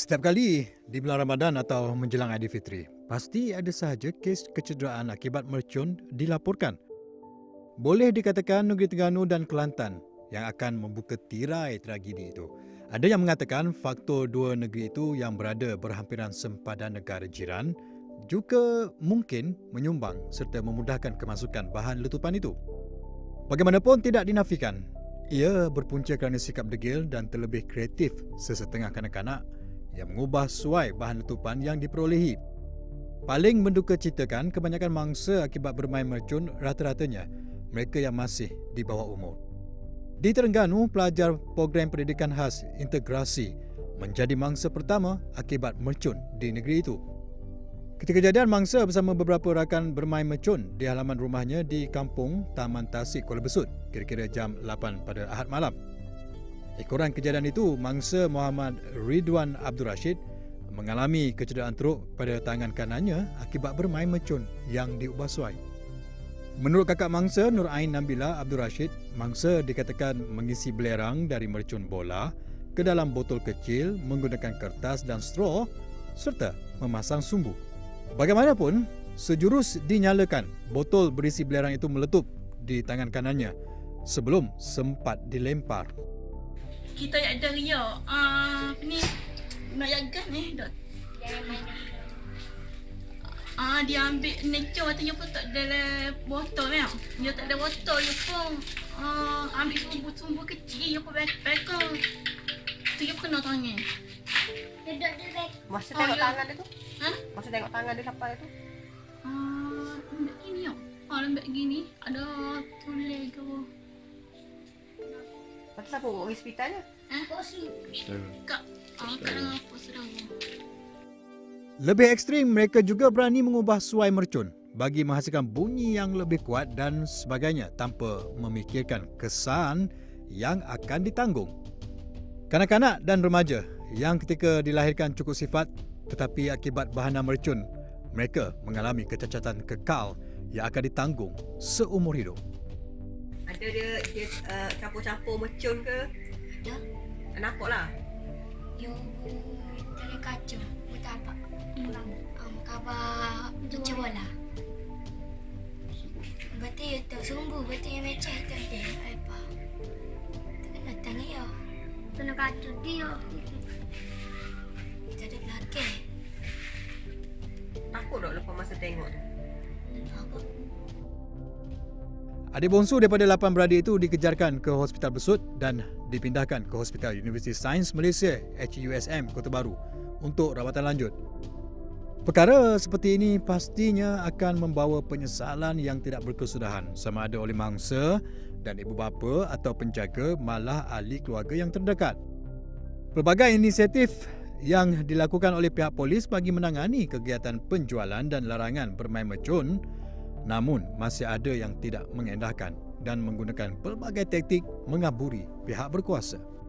Setiap kali di bulan Ramadan atau menjelang Aidilfitri, pasti ada sahaja kes kecederaan akibat mercun dilaporkan. Boleh dikatakan Negeri Terengganu dan Kelantan yang akan membuka tirai tragedi itu. Ada yang mengatakan faktor dua negeri itu yang berada berhampiran sempadan negara jiran juga mungkin menyumbang serta memudahkan kemasukan bahan letupan itu. Bagaimanapun tidak dinafikan, ia berpunca kerana sikap degil dan terlebih kreatif sesetengah kanak-kanak yang mengubah suai bahan letupan yang diperolehi. Paling mendukacitakan, kebanyakan mangsa akibat bermain mercun rata-ratanya mereka yang masih di bawah umur. Di Terengganu, pelajar program pendidikan khas integrasi menjadi mangsa pertama akibat mercun di negeri itu. Ketika kejadian, mangsa bersama beberapa rakan bermain mercun di halaman rumahnya di kampung Taman Tasik, Kuala Besut, kira-kira jam 8 pada Ahad malam. Ekoran kejadian itu, mangsa Muhammad Ridwan Abdul Rashid mengalami kecederaan teruk pada tangan kanannya akibat bermain mercun yang diubah suai. Menurut kakak mangsa Nur Ain Nabila Abdul Rashid, mangsa dikatakan mengisi belerang dari mercun bola ke dalam botol kecil menggunakan kertas dan straw serta memasang sumbu. Bagaimanapun, sejurus dinyalakan, botol berisi belerang itu meletup di tangan kanannya sebelum sempat dilempar. Kita ada ria ni nak yagan dok. Dia ambil nature tu dia pun tak ada botol kan. Dia tak ada botol dia pun ambil sumbu-sumbu kecil dia pun pegang. Tu dia kena tangan. Dia duduk di beg. Masa tengok tangan dia tu? Masa tengok tangan dia sampai tu? Lembek gini ya. Lembek gini ada tulis ke apa. Lepas tu siapa bawa pergi hospitalnya? Kak kadang apa sedang. Lebih ekstrim, mereka juga berani mengubah suai mercun bagi menghasilkan bunyi yang lebih kuat dan sebagainya tanpa memikirkan kesan yang akan ditanggung. Kanak-kanak dan remaja yang ketika dilahirkan cukup sifat tetapi akibat bahanan mercun, mereka mengalami kecacatan kekal yang akan ditanggung seumur hidup. Ada dia campur-campur mercun ke? Ada. Nampak lah. Yo, dari kaca. Betapa. Kabar macam bola. Betul ya tu sumbu, betul yang macam tu deh. Apa? Kena tanya ya. Kena kaca dia. Jadi lagi. Takut tak lepas masa tengok tu? Apa? Adik bongsu daripada 8 beradik itu dikejarkan ke Hospital Besut dan dipindahkan ke Hospital Universiti Sains Malaysia HUSM Kota Baru untuk rawatan lanjut. Perkara seperti ini pastinya akan membawa penyesalan yang tidak berkesudahan sama ada oleh mangsa dan ibu bapa atau penjaga malah ahli keluarga yang terdekat. Pelbagai inisiatif yang dilakukan oleh pihak polis bagi menangani kegiatan penjualan dan larangan bermain mercun, namun masih ada yang tidak mengendahkan dan menggunakan pelbagai taktik mengaburi pihak berkuasa.